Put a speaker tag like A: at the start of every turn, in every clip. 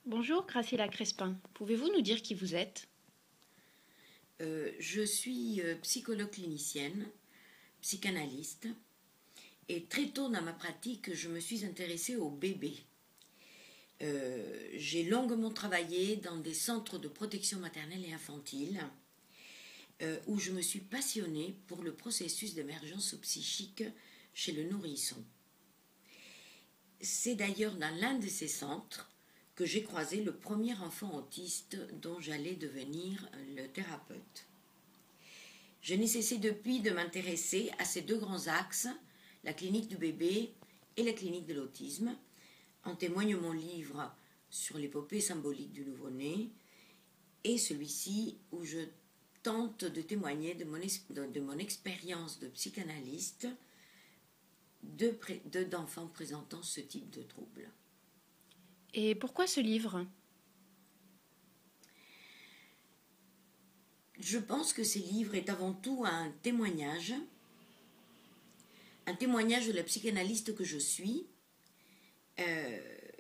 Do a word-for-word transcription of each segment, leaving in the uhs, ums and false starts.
A: Bonjour Graciela Crespin, pouvez-vous nous dire qui vous êtes?
B: Euh, je suis euh, psychologue clinicienne, psychanalyste, et très tôt dans ma pratique, je me suis intéressée aux bébés. Euh, j'ai longuement travaillé dans des centres de protection maternelle et infantile, euh, où je me suis passionnée pour le processus d'émergence psychique chez le nourrisson. C'est d'ailleurs dans l'un de ces centres que j'ai croisé le premier enfant autiste dont j'allais devenir le thérapeute. Je n'ai cessé depuis de m'intéresser à ces deux grands axes, la clinique du bébé et la clinique de l'autisme. En témoigne mon livre sur l'épopée symbolique du nouveau-né et celui-ci où je tente de témoigner de mon, de mon expérience de psychanalyste de, de, d'enfants présentant ce type de trouble.
A: Et pourquoi ce livre?
B: Je pense que ce livre est avant tout un témoignage, un témoignage de la psychanalyste que je suis, euh,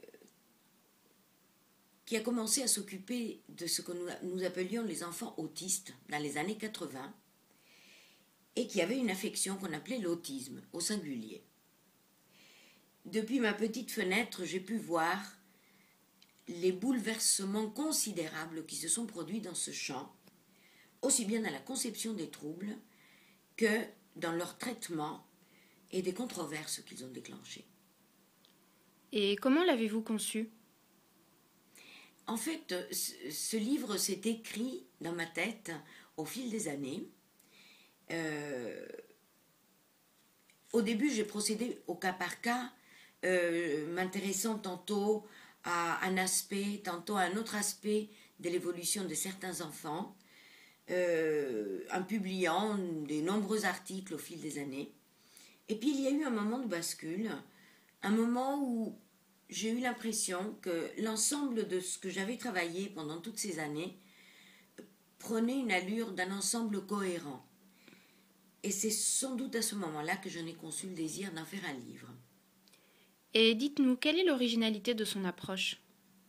B: qui a commencé à s'occuper de ce que nous, nous appelions les enfants autistes dans les années quatre-vingts et qui avait une affection qu'on appelait l'autisme au singulier. Depuis ma petite fenêtre, j'ai pu voir les bouleversements considérables qui se sont produits dans ce champ, aussi bien dans la conception des troubles que dans leur traitement et des controverses qu'ils ont déclenchées.
A: Et comment l'avez-vous conçu?
B: En fait, ce livre s'est écrit dans ma tête au fil des années. Euh, au début, j'ai procédé au cas par cas, euh, m'intéressant tantôt à un aspect, tantôt à un autre aspect de l'évolution de certains enfants, euh, en publiant de nombreux articles au fil des années. Et puis il y a eu un moment de bascule, un moment où j'ai eu l'impression que l'ensemble de ce que j'avais travaillé pendant toutes ces années prenait une allure d'un ensemble cohérent. Et c'est sans doute à ce moment-là que je n'ai conçu le désir d'en faire un livre.
A: Et dites-nous, quelle est l'originalité de son approche?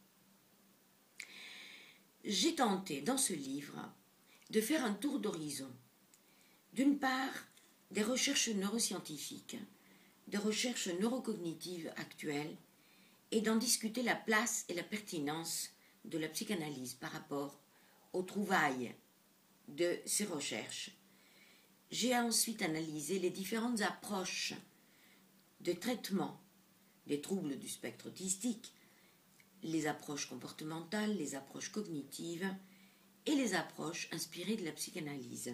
B: J'ai tenté dans ce livre de faire un tour d'horizon. D'une part, des recherches neuroscientifiques, des recherches neurocognitives actuelles, et d'en discuter la place et la pertinence de la psychanalyse par rapport aux trouvailles de ces recherches. J'ai ensuite analysé les différentes approches de traitement des troubles du spectre autistique, les approches comportementales, les approches cognitives et les approches inspirées de la psychanalyse.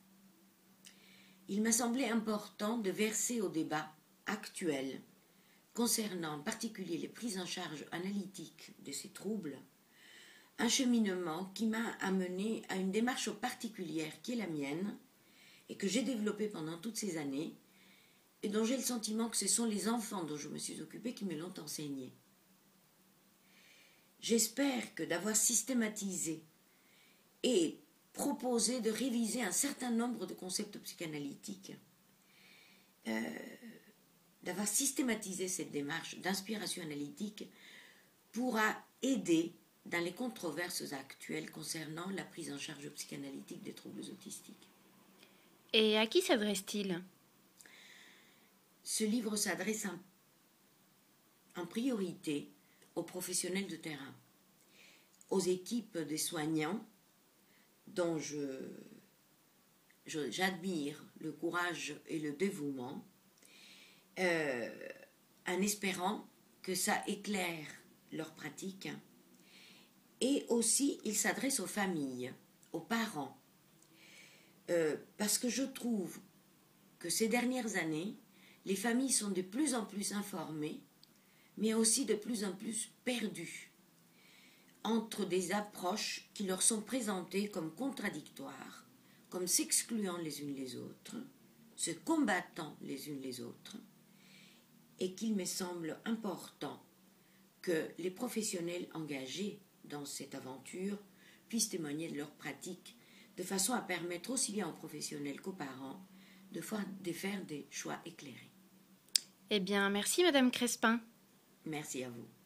B: Il m'a semblé important de verser au débat actuel concernant en particulier les prises en charge analytiques de ces troubles, un cheminement qui m'a amené à une démarche particulière qui est la mienne et que j'ai développée pendant toutes ces années et dont j'ai le sentiment que ce sont les enfants dont je me suis occupée qui me l'ont enseigné. J'espère que d'avoir systématisé et proposé de réviser un certain nombre de concepts psychanalytiques, euh, d'avoir systématisé cette démarche d'inspiration analytique pourra aider dans les controverses actuelles concernant la prise en charge psychanalytique des troubles autistiques.
A: Et à qui s'adresse-t-il?
B: Ce livre s'adresse en, en priorité aux professionnels de terrain, aux équipes des soignants dont je, je, j'admire le courage et le dévouement, Euh, en espérant que ça éclaire leur pratique. Et aussi, il s'adresse aux familles, aux parents, euh, parce que je trouve que ces dernières années, les familles sont de plus en plus informées, mais aussi de plus en plus perdues entre des approches qui leur sont présentées comme contradictoires, comme s'excluant les unes les autres, se combattant les unes les autres, et qu'il me semble important que les professionnels engagés dans cette aventure puissent témoigner de leur pratique de façon à permettre aussi bien aux professionnels qu'aux parents de faire des choix éclairés.
A: Eh bien, merci Madame Crespin.
B: Merci à vous.